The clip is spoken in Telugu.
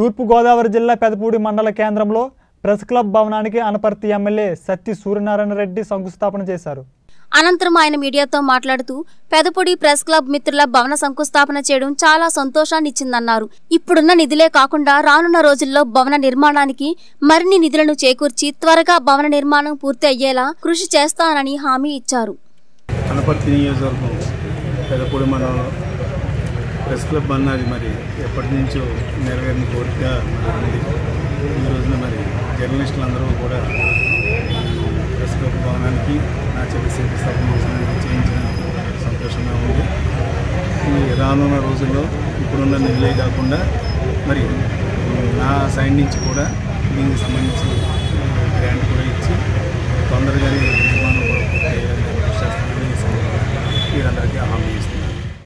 తూర్పు గోదావరి జిల్లా పెదపూడి మండల కేంద్రంలో ప్రెస్ క్లబ్ భవనానికి అనపర్తి ఎమ్మెల్యే సత్తి సూర్యనారాయణ రెడ్డి శంకుస్థాపన చేశారు. అనంతరం ఆయన మీడియాతో మాట్లాడుతూ పెదపూడి ప్రెస్ క్లబ్ మిత్రుల భవన శంకుస్థాపన చేయడం చాలా సంతోషాన్ని ఇచ్చిందన్నారు. ఇప్పుడున్న నిధులే కాకుండా రానున్న రోజుల్లో భవన నిర్మాణానికి మరిన్ని నిధులను చేకూర్చి త్వరగా భవన నిర్మాణం పూర్తి అయ్యేలా కృషి చేస్తానని హామీ ఇచ్చారు. అనపర్తి నియోజకవర్గం పెదపూడి మండలంలో ప్రెస్ క్లబ్ అన్నది మరి ఎప్పటి నుంచో నెరవేరిన కోరిక మరి ఈ రోజున మరి జర్నలిస్టులు అందరూ కూడా ప్రెస్ క్లబ్ భవనానికి నా చేతి శంకుస్థాపన చేయించినందుకు సంతోషంగా ఉంది. ఈ రానున్న రోజుల్లో ఇప్పుడున్న నిధులే కాకుండా మరి నా సైడ్ నుంచి కూడా దీనికి సంబంధించి గ్రాంట్ కూడా ఇచ్చి తొందరగానే నిర్మాణం కూడా పూర్తి చేయాలని కృషి చేస్తానని మీరందరికీ హామీ ఇస్తున్నాను.